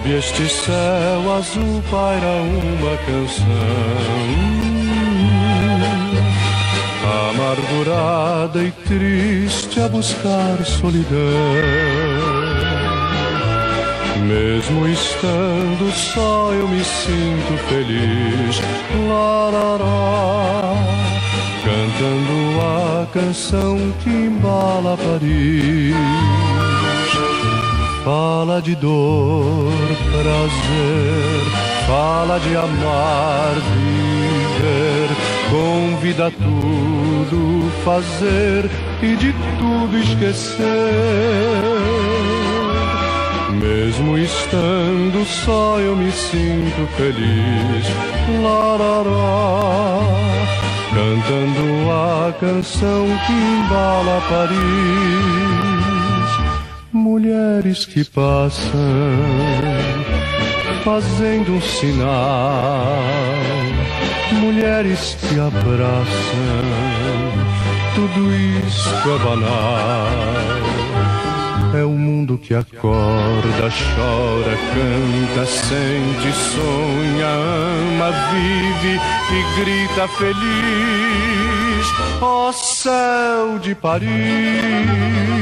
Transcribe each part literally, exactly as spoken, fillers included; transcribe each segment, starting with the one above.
Sob este céu azul paira uma canção, amargurada e triste a buscar solidão. Mesmo estando só eu me sinto feliz, lá, lá, lá, cantando a canção que embala Paris. Fala de dor, prazer, fala de amar, viver, convida a tudo fazer e de tudo esquecer. Mesmo estando só eu me sinto feliz, lá, lá, lá, cantando a canção que embala Paris. Mulheres que passam, fazendo um sinal, mulheres que abraçam, tudo isso é banal. É o mundo que acorda, chora, canta, sente, sonha, ama, vive e grita feliz. Ó céu de Paris!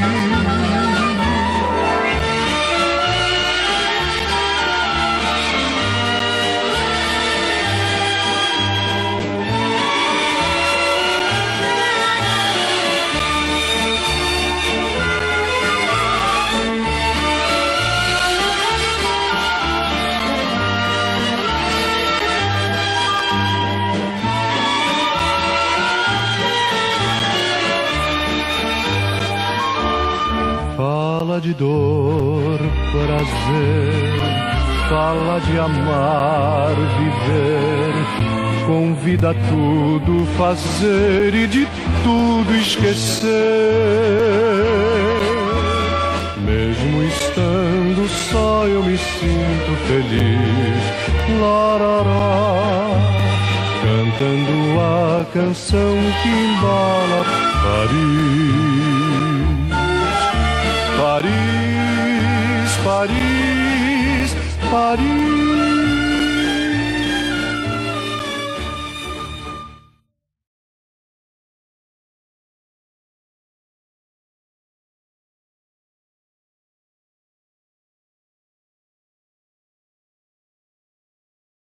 Fala de dor, prazer, fala de amar, viver, convida a tudo fazer e de tudo esquecer. Mesmo estando só eu me sinto feliz, lá, lá, lá, cantando a canção que embala Paris. Paris, Paris, Paris.